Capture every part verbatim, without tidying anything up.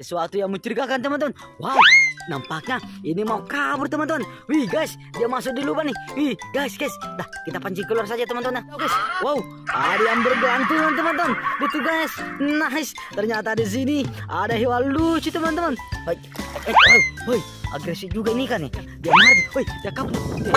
sesuatu yang mencurigakan teman-teman. Wow, nampaknya ini mau kabur teman-teman. Wih guys, dia masuk di lubang nih. Wih guys, guys, dah kita pancing keluar saja teman-teman. Guys, wow, ada yang bergelantungan teman-teman. Itu guys, nice. Ternyata di sini ada hewan lucu teman-teman. Hei, eh, eh, hei, agresif juga ini kan nih. Dia marah, hei, dia kabur.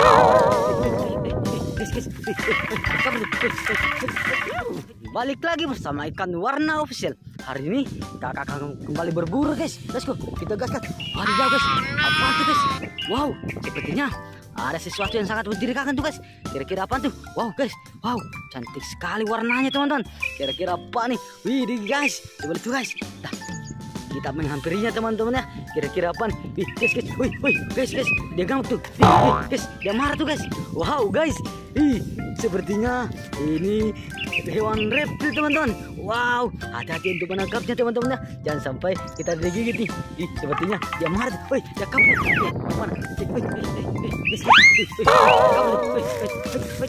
Guys, guys, kabur. Balik lagi bersama ikan warna official. Hari ini kakak akan kembali berburu guys. Let's go, kita gaskan. Wadidaw guys, apa tuh guys? Wow, sepertinya ada sesuatu yang sangat mencurigakan tuh guys. Kira-kira apa tuh? Wow guys, wow, cantik sekali warnanya teman-teman. Kira-kira apa nih? Wih guys, coba lihat tuh guys. Nah, kita menghampirinya teman-teman ya. Kira-kira apa nih? Wih guys, guys, wih, wih, guys, guys, dia gamuk tuh. Wih, wih, guys, dia marah tuh guys. Wow guys, ih, sepertinya ini hewan reptil teman-teman. Wow, hati-hati untuk menangkapnya teman-teman ya. Jangan sampai kita digigit nih. Ih, sepertinya dia marah. Woi, dia kabur. Eh, mana? Woi, woi, woi, guys, guys, woi, kabur. Woi, woi, woi,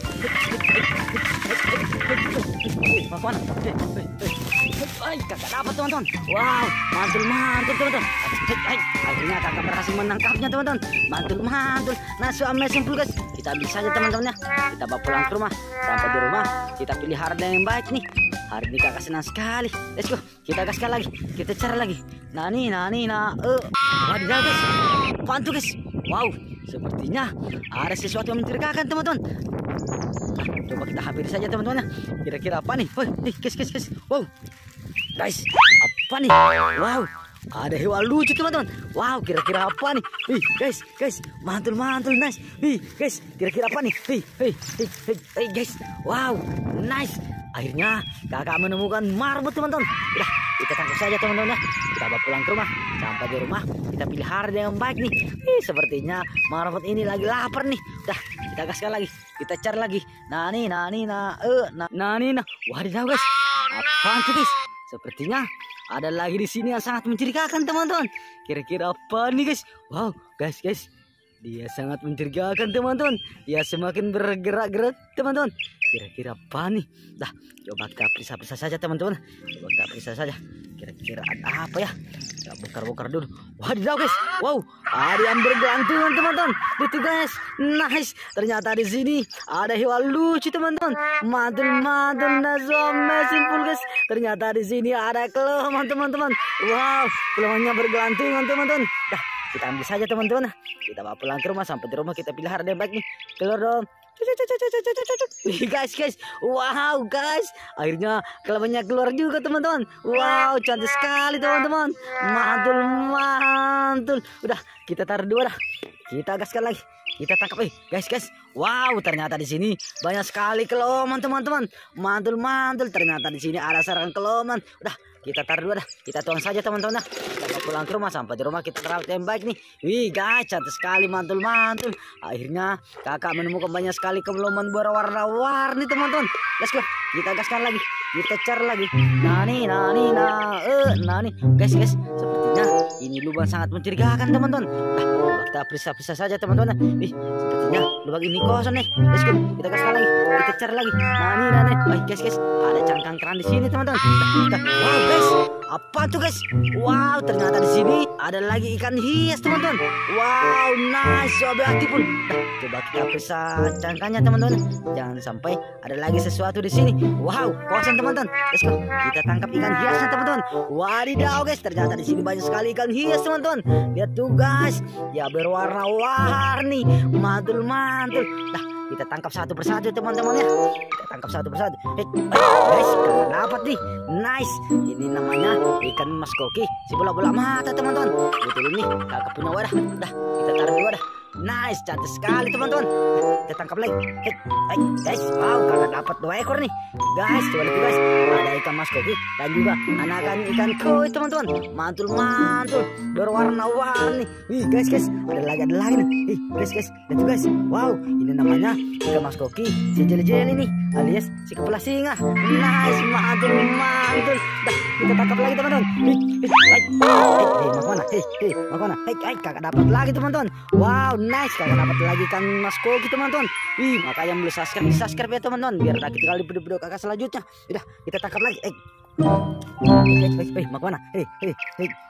woi, mana? Eh, woi, woi. Ay, kakak dapat teman-teman. Wow, mantul mantul teman-teman. Ay, akhirnya kakak berhasil menangkapnya teman-teman. Mantul mantul. Nah, so amazing full guys. Kita ambil saja teman-teman ya. Kita bawa pulang ke rumah. Sampai di rumah kita pilih harga yang baik nih. Hari ini kakak senang sekali. Let's go, kita gaskan lagi. Kita cari lagi. Nah nih, nah nih, nah. Uh. Wadidaw guys, apaan tuh guys? Wow, sepertinya ada sesuatu yang mencurigakan teman-teman. Nah, coba kita hampiri saja teman-teman ya. Kira-kira apa nih? Woi, guys, guys, guys. Wow, guys, apa nih? Wow, ada hewan lucu teman-teman. Wow, kira-kira apa nih? Wih, guys, guys, mantul, mantul, nice. Wih, guys, kira-kira apa nih? Wih, wih, wih, wih, wih, guys. Wow, nice. Akhirnya kakak menemukan marbot teman-teman. Udah, kita tangkap saja teman-teman ya. Kita bawa pulang ke rumah. Sampai di rumah kita pilih harga yang baik nih. Ih, sepertinya marbot ini lagi lapar nih. Udah, kita gaskan lagi. Kita cari lagi. Nah nih, nah nih, nah, eh, nah, nah nih, nah. Wadidaw guys, apaan tuh guys? Sepertinya ada lagi di sini yang sangat mencurigakan teman-teman. Kira-kira apa nih guys? Wow, guys, guys, dia sangat mencurigakan teman-teman. Dia semakin bergerak-gerak teman-teman. Kira-kira apa nih? Dah, coba kita periksa-periksa saja teman-teman. Coba kita periksa saja. Kira-kira ada apa ya? Kita bongkar-bongkar dulu. Wadidaw guys, wow, ada yang bergelantungan teman-teman. Itu guys, nice. Ternyata di sini ada hewan lucu teman-teman. Mantul-mantul, nah, simpul guys. Ternyata di sini ada kelemahan teman-teman. Wow, kelemahannya bergelantungan teman-teman. Dah, kita ambil saja teman-teman. Kita bawa pulang ke rumah. Sampai di rumah kita pilih harga yang baik nih. Keluar dong. Guys, guys, wow guys, akhirnya kelabannya keluar juga teman-teman. Wow, cantik sekali teman-teman. Mantul, mantul. Udah, kita taruh dua dah. Kita gaskan lagi. Kita tangkap, eh, guys, guys. Wow, ternyata di sini banyak sekali keloman teman-teman. Mantul, mantul. Ternyata di sini ada sarang keloman. Udah, kita taruh dua dah. Kita tuang saja teman-teman. Kita pulang ke rumah. Sampai di rumah kita terawat yang baik nih. Wih guys, cantik sekali, mantul mantul. Akhirnya kakak menemukan banyak sekali keloman berwarna-warni teman-teman. Let's go, kita gaskan lagi. Kita cari lagi. Nah nih, nah nih, nah, eh, nah nih, guys, guys. Sepertinya ini lubang sangat mencurigakan teman-teman. Nah, kita periksa-periksa saja teman-teman. Wih, sepertinya lubang ini kosong nih. Let's go, kita gaskan lagi. Kita cari lagi. Nah nih, nah nih. Baik guys, guys. Ada cangkang kerang di sini teman-teman. Kita, wow guys, apa tuh guys? Wow, ternyata di sini ada lagi ikan hias teman-teman. Wow, nice, so beautiful. Nah, coba kita periksa cangkangnya teman-teman. Jangan sampai ada lagi sesuatu di sini. Wow, kosong teman-teman. Let's go, kita tangkap ikan hiasnya teman-teman. Wadidaw guys, ternyata di sini banyak sekali ikan hias teman-teman. Lihat tuh guys, dia berwarna-warni, mantul-mantul. Nah, kita tangkap satu persatu teman-teman ya. Kita tangkap satu persatu. Eh, guys, kakak dapat nih. Nice. Ini namanya ikan mas koki si bola-bola mata teman-teman. Betul ini kakak punya wadah. Dah, kita taruh di wadah. Nice, cantik sekali teman-teman. Kita tangkap lagi. Hey, hey, guys, wow, kakak dapat dua ekor nih. Guys, coba lihat guys, ada ikan mas koki dan juga anakan ikan koi teman-teman. Mantul-mantul, berwarna-warni. Wih guys, guys, ada lagi, ada lagi nih. Ih, guys, guys, lihat tuh guys. Wow, ini namanya ikan mas koki si jeli-jeli nih, alias si kepala singa. Nice, mantul-mantul. Dah, kita tangkap lagi teman-teman. Hei, hei, hei, hei, mau mana? Hei, hei, mau mana? Hei, hei, kakak dapat lagi teman-teman. Wow, nice, kakak dapat lagi ikan mas koki teman-teman. Ih, maka yang belum subscribe, di subscribe ya teman-teman, biar tak ketinggalan video-video kakak selanjutnya. Udah, kita tangkap lagi. Eh, hei, hei, hei, mau mana? Hei, hei, hei, hei.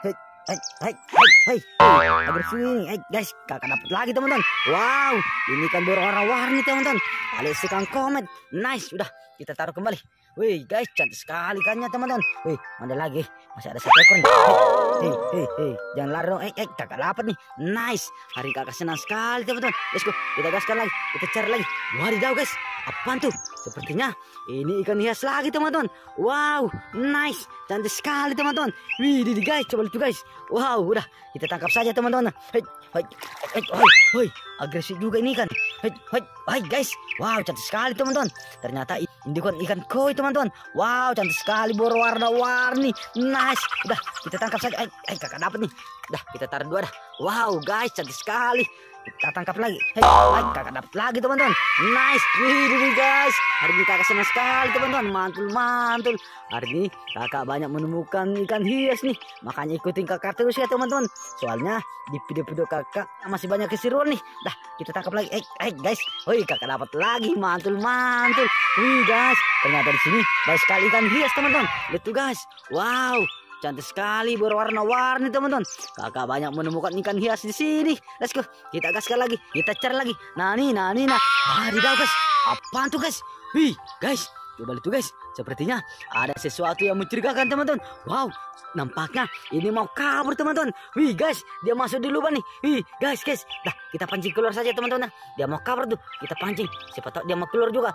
Hai, hai, hai, hai, hai, agresif ini, hai guys, kakak dapat lagi teman-teman. Wow, ini kan berwarna-warni teman-teman. Alias ikan komet, nice, udah kita taruh kembali. Wih guys, cantik sekali ikannya teman-teman. Wih, mana lagi? Masih ada satu ekor nih. Hei, hei, hei, jangan lari dong. Eh, eh, kakak dapat nih, nice. Hari kakak senang sekali teman-teman. Let's go, kita gaskan lagi, kita cari lagi. Wadidaw guys, apaan tuh? Sepertinya ini ikan hias lagi teman-teman. Wow, nice, cantik sekali teman-teman. Wih, ini guys, coba lihat guys. Wow, udah kita tangkap saja teman-teman. Hei, hei, hei, hei, hei, agresif juga ini ikan. Hei, hei, hei guys. Wow, cantik sekali teman-teman. Ternyata ini kan ikan koi teman-teman. Wow, cantik sekali berwarna-warni. Nice. Udah kita tangkap saja. Eh, eh kakak dapat nih. Udah kita taruh dua dah. Wow, guys, cantik sekali. Kita tangkap lagi. Hei, hei, kakak dapat lagi teman-teman. Nice. Wih, ini guys. Hari ini kakak senang sekali teman-teman. Mantul, mantul. Hari ini kakak banyak menemukan ikan hias nih. Makanya ikutin kakak terus ya teman-teman. Soalnya di video-video kakak masih banyak keseruan nih. Dah kita tangkap lagi. Eh, eh guys. Wih, kakak dapat lagi. Mantul, mantul. Wih guys. Ternyata di sini banyak sekali ikan hias teman-teman. Lihat tuh guys. Wow. Cantik sekali berwarna-warni teman-teman. Kakak banyak menemukan ikan hias di sini. Let's go. Kita gaskan lagi. Kita cari lagi. Nah nih, nah nih, nah. Wadidaw guys. Apaan tuh guys? Wih guys. Coba lihat tuh guys. Sepertinya ada sesuatu yang mencurigakan teman-teman. Wow. Nampaknya ini mau kabur teman-teman. Wih guys. Dia masuk di lubang nih. Wih guys guys. Dah kita pancing keluar saja teman-teman. Dia mau kabur tuh. Kita pancing. Siapa tahu dia mau keluar juga.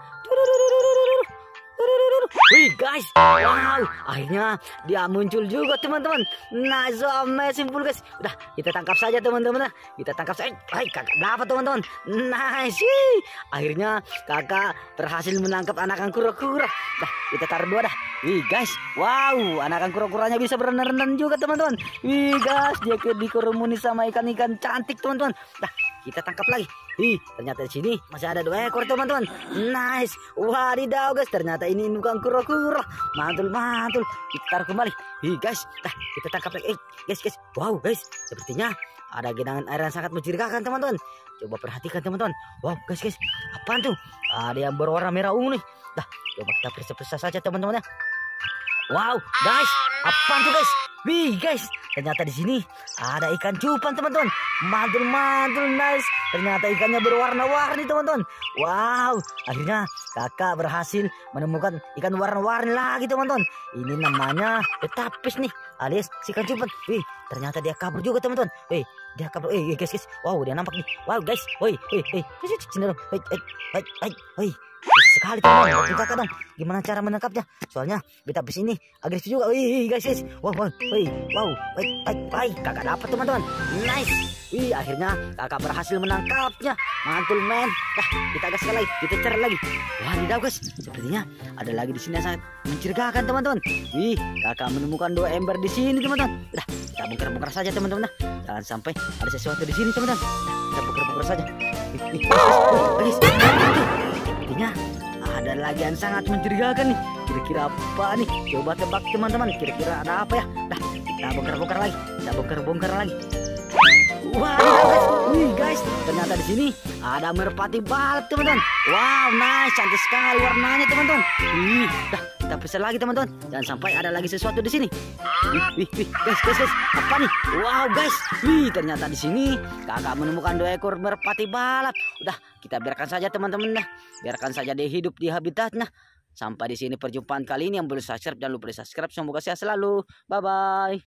Wih guys, wow, akhirnya dia muncul juga teman-teman. Nice, so amazing full guys. Udah kita tangkap saja teman-teman. Kita tangkap saja. Hai, kakak dapat teman-teman. Nice, wih. Akhirnya kakak berhasil menangkap anakan kura-kura. Dah kita taruh dua dah. Wih guys, wow, anakan kura-kuranya bisa berenang-renang juga teman-teman. Wih guys, dia dikerumuni sama ikan-ikan cantik teman-teman. Dah kita tangkap lagi. Ih, ternyata di sini masih ada dua ekor teman-teman. Nice. Wadidaw guys, ternyata ini bukan kura-kura. Mantul, mantul. Kita taruh kembali. Ih guys, dah kita tangkap lagi. Eh, guys, guys. Wow guys, sepertinya ada genangan air yang sangat mencurigakan teman-teman. Coba perhatikan teman-teman. Wow guys, guys. Apaan tuh? Ada yang berwarna merah ungu nih. Dah, coba kita periksa-periksa saja teman-teman ya. Wow, guys, apaan tuh guys? Wih guys, ternyata di sini ada ikan cupang teman-teman. Mantul, mantul, nice. Ternyata ikannya berwarna-warni teman-teman. Wow, akhirnya kakak berhasil menemukan ikan warna-warni lagi teman-teman. Ini namanya betapis nih, alias si ikan cupang. Wih, ternyata dia kabur juga teman-teman. Wih, dia kabur. Eh, guys, guys. Wow, dia nampak nih. Wow guys, woi, eh, eh, sini dong. Hei, hei, hei, hei, hei. Sekali teman-teman, bantu kakak dong. Gimana cara menangkapnya? Soalnya betapis ini agresif juga. Wih guys, guys. Wow, wow, wih, wow, baik, baik, baik. Kakak dapat teman-teman. Nice. Wih, akhirnya kakak berhasil menangkapnya. Mantul men. Dah, kita gaskan lagi, kita cari lagi. Wadidaw guys, sepertinya ada lagi di sini yang sangat mencurigakan teman-teman. Wih, kakak menemukan dua ember di sini teman-teman. Udah, kita bongkar-bongkar saja teman-teman. Jangan sampai ada sesuatu di sini teman-teman. Kita bongkar-bongkar saja. Wih, guys, sepertinya ada lagi yang sangat mencurigakan nih. Kira-kira apa nih? Coba tebak teman-teman. Kira-kira ada apa ya? Dah, kita bongkar-bongkar lagi. Kita bongkar-bongkar lagi. Wah, guys. Wih, guys. Ternyata di sini ada merpati balap, teman-teman. Wow, nice. Cantik sekali warnanya, teman-teman. Wih, dah kita periksa lagi, teman-teman. Jangan sampai ada lagi sesuatu di sini. Wih, wih, wih. Guys, guys, guys. Apa nih? Wow, guys. Wih, ternyata di sini kakak menemukan dua ekor merpati balap. Udah, kita biarkan saja, teman-teman. Dah, biarkan saja dia hidup di habitatnya. Sampai di sini perjumpaan kali ini. Yang belum subscribe, jangan lupa di subscribe. Semoga sehat selalu. Bye-bye.